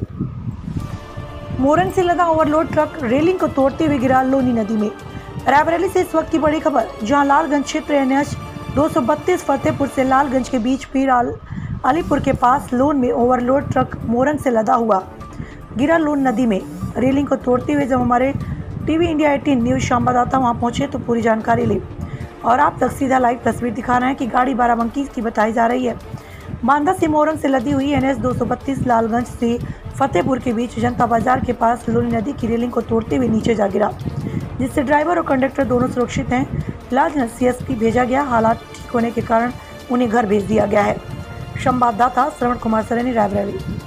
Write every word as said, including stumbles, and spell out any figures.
मोरंग से लदा overload truck railing को तोड़ते हुए गिरा लोनी नदी में। रायबरेली से इस वक्त की बड़ी खबर, जहां लालगंज क्षेत्र एन एच दो सौ बत्तीस फतेहपुर से लालगंज के बीच पीर अलीपुर के पास लोन में ओवरलोड ट्रक मोरंग से लदा हुआ गिरा लोन नदी में। रेलिंग को तोड़ते हुए जब हमारे टीवी इंडिया अठारह न्यूज संवाददाता वहां पहुंचे तो पूरी जानकारी ली और आप तक सीधा लाइव तस्वीर दिखा रहे हैं कि गाड़ी बाराबंकी की बताई जा रही है। बांदा से मोरंग से लदी हुई एन एच दो सौ बत्तीस लालगंज से फतेहपुर के बीच जनता बाजार के पास लोनी नदी की रेलिंग को तोड़ते हुए नीचे जा गिरा, जिससे ड्राइवर और कंडक्टर दोनों सुरक्षित हैं। लालगंज सी एस पी भेजा गया, हालात ठीक होने के कारण उन्हें घर भेज दिया गया है। संवाददाता श्रवण कुमार सरेनी, रायबरेली।